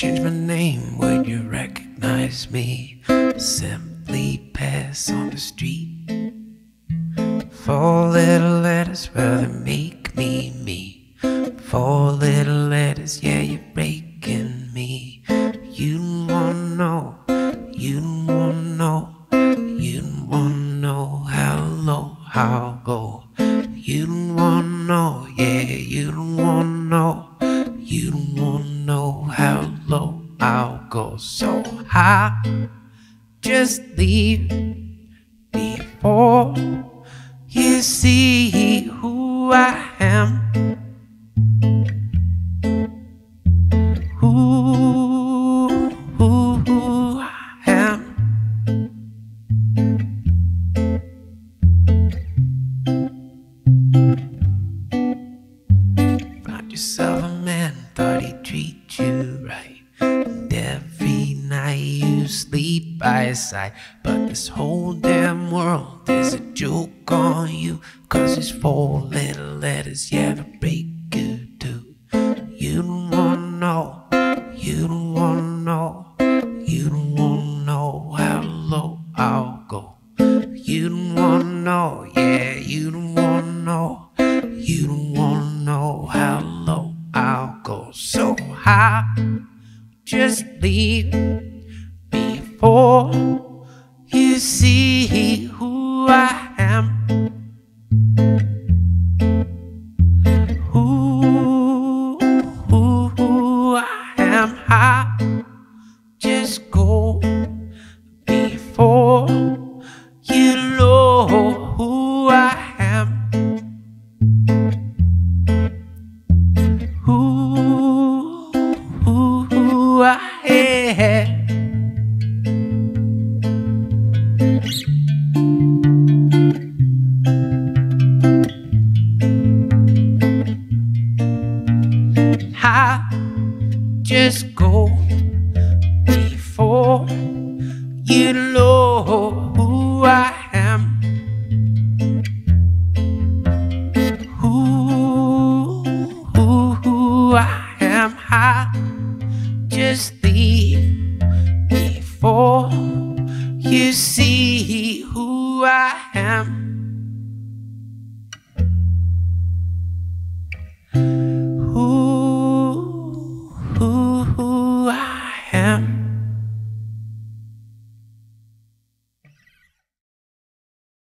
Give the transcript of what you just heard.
change my name, would you recognize me? Simply pass on the street. Four little letters, well, they make me me. Four little letters, yeah, you're breaking me. You don't wanna know, you don't wanna know, you don't wanna know how low I'll go. You don't wanna know, yeah, you don't wanna know, you don't wanna know how low I'll go. So I just leave before you see who I am. Who I am. Found yourself a man, thought he'd treat you right, and every night you sleep by his side. But this whole damn world is a joke on you, 'cause it's four little letters, yeah, to break you too. You don't wanna know, you don't wanna know, you don't wanna know how low I'll go. You don't wanna know, yeah, you don't wanna know, you don't wanna know how low I'll go. So I just leave before you see who I am. Who I am. I just go before you know who I am. Who I am. I just go before you know who I am. Who I am. I just leave before you see who I am.